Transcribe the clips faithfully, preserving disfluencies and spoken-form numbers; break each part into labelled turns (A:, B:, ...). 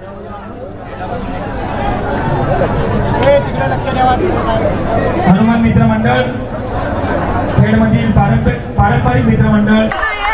A: हनुमान मित्र मंडळ खेडमधील पारंपरिक मित्र मंडळ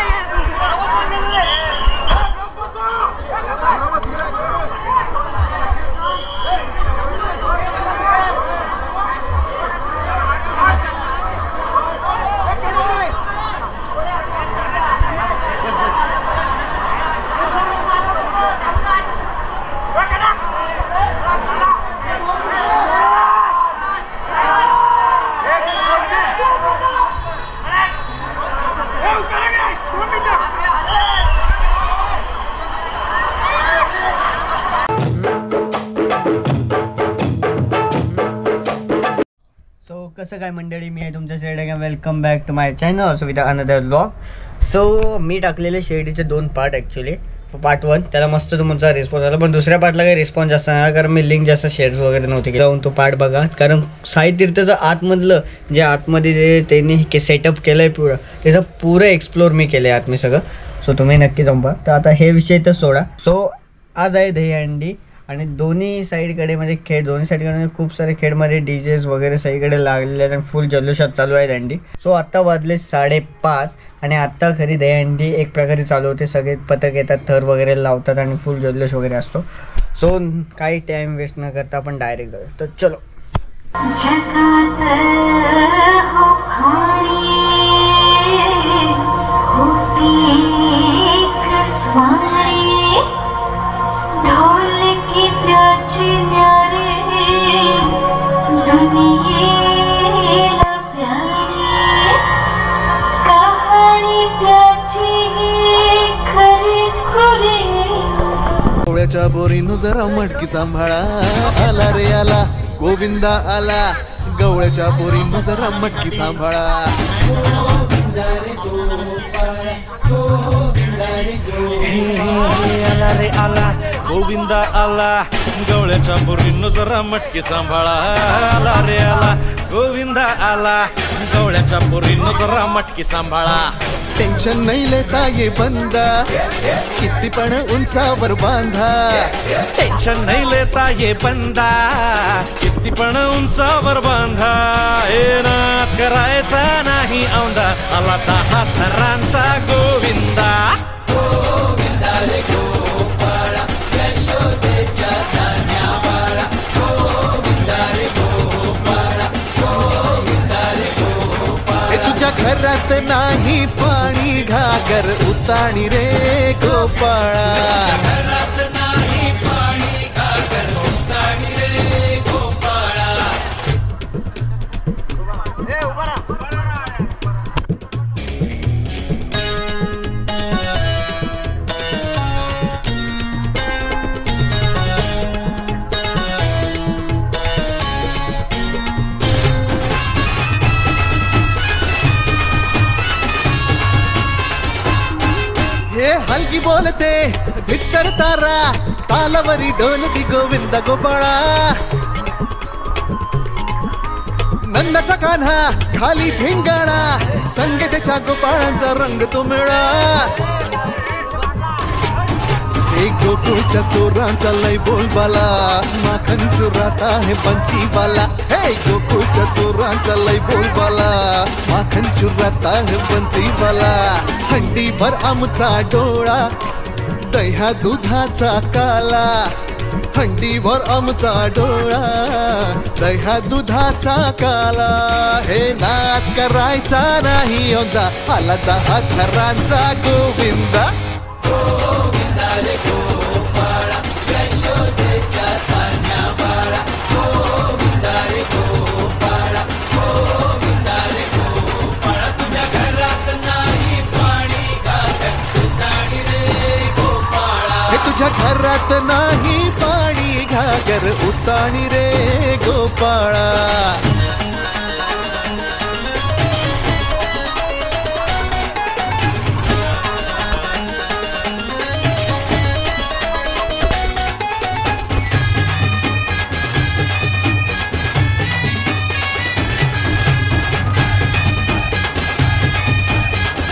B: कसं काय मंडळी, मी आहे तुमच्या शेड. Welcome back to my channel so with another vlog. So मी टाकलेले शेडीचे दोन पार्ट ॲक्च्युली. पार्ट वन त्याला मस्त तुमचा रिस्पॉन्स आला, पण दुसऱ्या पार्टला काही रिस्पॉन्स जास्त नाही कारण मी लिंक जास्त शेअर्स वगैरे नव्हते केले. जाऊन तो पार्ट बघा, कारण साई तीर्थचं आतमधलं जे आतमध्ये जे त्यांनी सेटअप केलं आहे पुरं त्याचं पुरं एक्सप्लोर मी केलं आहे आत मी सगळं. सो तुम्ही नक्की जाऊन पहा. तर आता हे विषय तर सोडा. सो आज आहे दहीहंडी आणि दोन्ही साईडकडे म्हणजे खेळ दोन्ही साईडकडे म्हणजे खूप सारे खेळमध्ये डी जेज वगैरे सगळीकडे लागलेले आहेत आणि फुल जल्लोषात चालू आहे दहीहंडी. सो आत्ता वाजले साडेपाच आणि आत्ता खरी दहीहंडी एक प्रकारे चालू होते. सगळे पथक येतात, थर वगैरे लावतात आणि फुल जल्लोष वगैरे असतो. सो काही टाईम वेस्ट न करता आपण डायरेक्ट जाऊया. तर चलो.
C: गवळ्याच्या बोरीनं जरा मटकी सांभाळा. आला रे आला गोविंदा आला, गवळ्याच्या बोरीनं जरा मटकी सांभाळा. आला रे आला गोविंदा आला, गवळ्याच्या बोरीनं जरा मटकी सांभाळा. आला रे आला गोविंदा आला, गवळ्याच्या बोरीनं जरा मटकी सांभाळा. टेन्शन नाही लेता ये बंदा, किती पण उंचावर बांधा. टेन्शन नाही लेता ये बंदा, किती पण उंचावर बांधा. हे नाद करायचा नाही औंधा, आला दहा थरांचा गोविंदा. गोविंदा रे गोपाळा, यशोदेच्या धान्या बाळा. गोविंदा रे गोपाळा, गोविंदा रे गोपाळा. तुझ्या घरात नाही पाणी घागर उताणी रे गोपाळा. घरात नाही पाणी घागर उताणी रे गोपाळा. हे हलगी बोलते भित्तर तारा, तालावरी डोलती गोविंदा गोपाळा. नंदाचा कान्हा खाली धिंगाणा, संग त्याच्या गोपाळांचा रंग तो मिळा. एक गोकुळच्या चोरांचा लय बोलबाला, माखन चोरात आहे बन्सीवाला. हे गोकुळच्या चोरांचा लय बोलबाला, माखन चोरात आहे बन्सीवाला. हंडीभर आमचा डोळा, दह्या दुधाचा काला. हंडीभर आमचा डोळा, दह्या दुधाचा काला. हे नाद करायचा नाही औंधा, आला दहा थरांचा गोविंदा. गोविंदा रे गोपाळा, यशोदेच्या धान्या बाळा. गोविंदा रे गोपाळा, गोविंदा रे गोपाळा. तुझ्या घरात नाही पाणी घागर उताणी रे गोपाळा. हे तुझ्या घरात नाही पाणी घागर उताणी रे गोपाळा.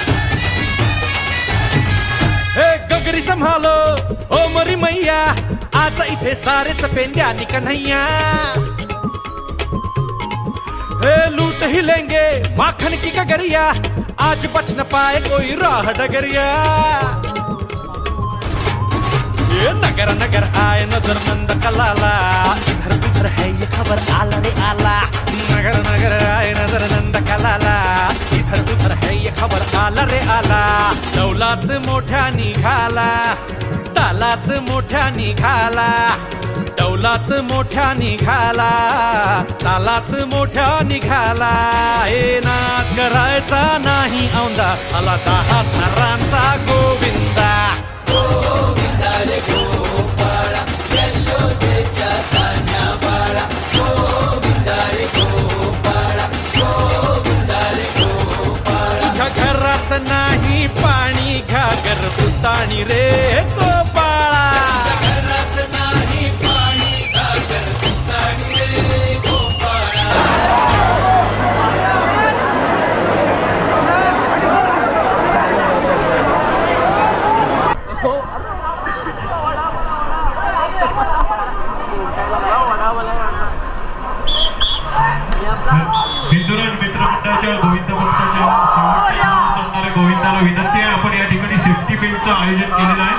C: संभालो ओ मरी मैया,
D: आज इथे सारेच पेंद्यानी कन्हैया हे लूट ही लेंगे माखन की गगरिया आज बच न पाए कोई राह डगरिया ये नगर नगर आए नजर नंद कलाला इधर उधर है ये खबर आला रे आला नगर नगर आए नजर नंद कलाला इधर उधर है ये खबर आला रे आला दौलात मोठ्या निघाला तालात मोठ्या निघाला दौलात मोठ्या निघाला तालात मोठ्या निघाला हे नाद करायचा नाही औंदा आला दहा थरांचा गोविंदा गोविंदा रे गोपाळा यशोदेच्या कान्या बाळा गोविंदा रे गोपाळा गोविंदा रे गोपाळा तुझ्या घरात नाही पाणी घागर भुताणी रे गोपाळा घरात नाही पाणी घागर भुताणी रे गोपाळा
E: बिंदुराज मित्रमंडळाच्या गोविंद भक्ताच्या शेवटच्या गोविंदाला विनंती आहे आपण या ठिकाणी सेफ्टी बेल्टचं आयोजन केलेलं आहे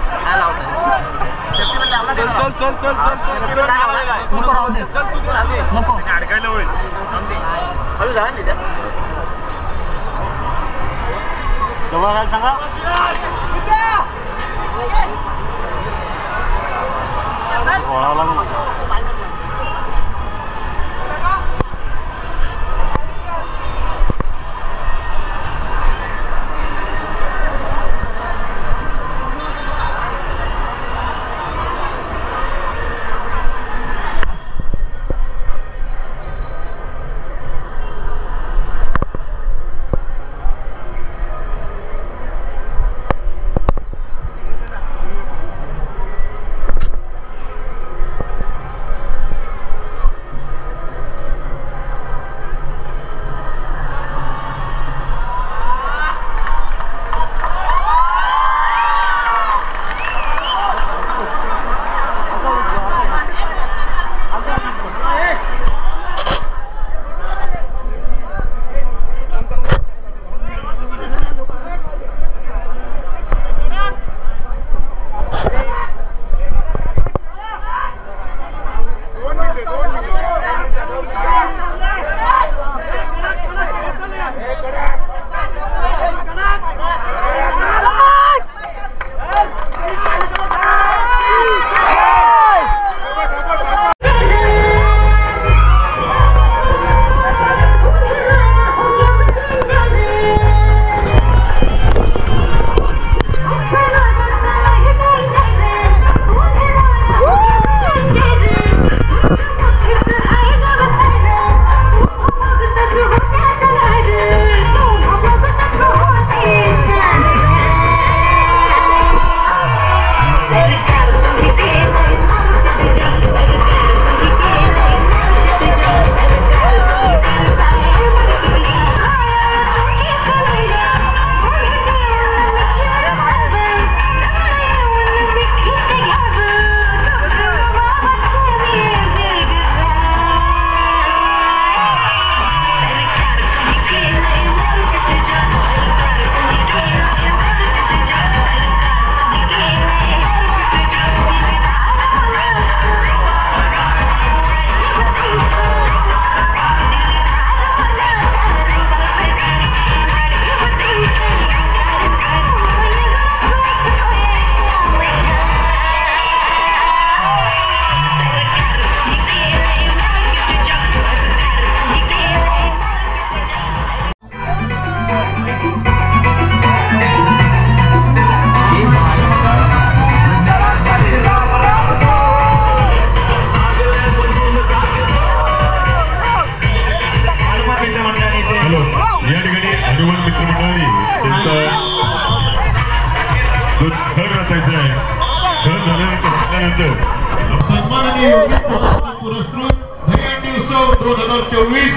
E: सन्माननीय पुरस्कृत दहीहंडी उत्सव दोन हजार चोवीस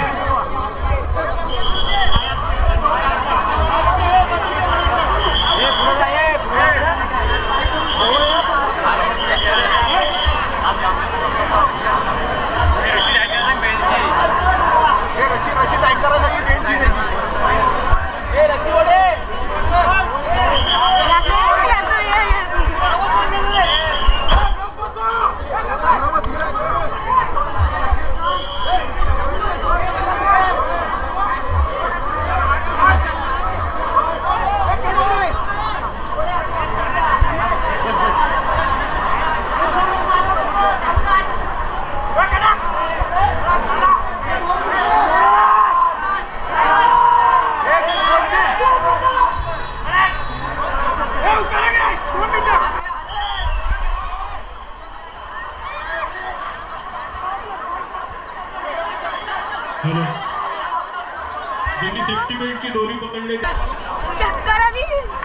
E: हॅलो ज्यांनी सेफ्टी बेल्टची दोरी पकडली
F: चक्कर आली.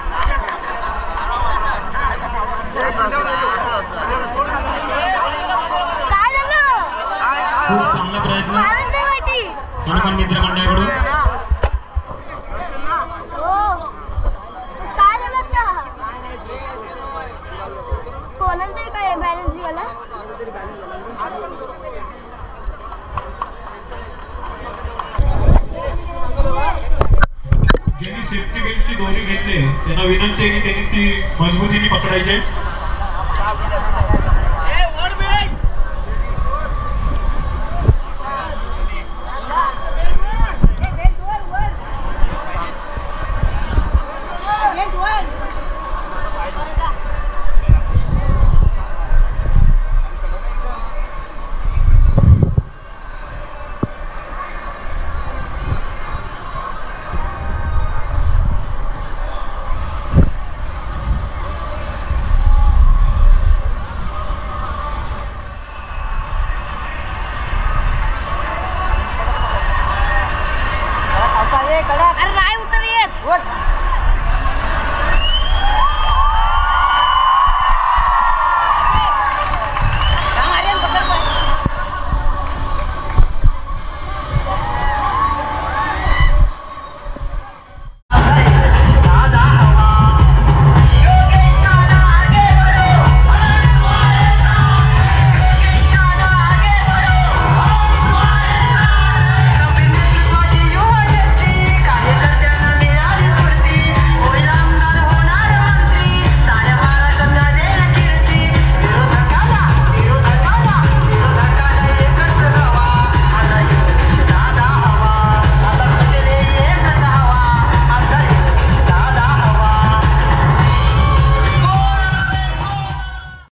F: काय झालं?
A: खूप चांगला प्रयत्न
F: मलाच नाही माहिती.
A: हनुमान मित्र मंडळाकडून.
F: हो काय झालं आता? कोणाचं आहे काय बॅलन्स द्यायला?
E: ज्यांनी सेफ्टी बेल्टची दोरी घेतली त्यांना विनंती आहे की त्यांनी ती मजबूतीने पकडायची.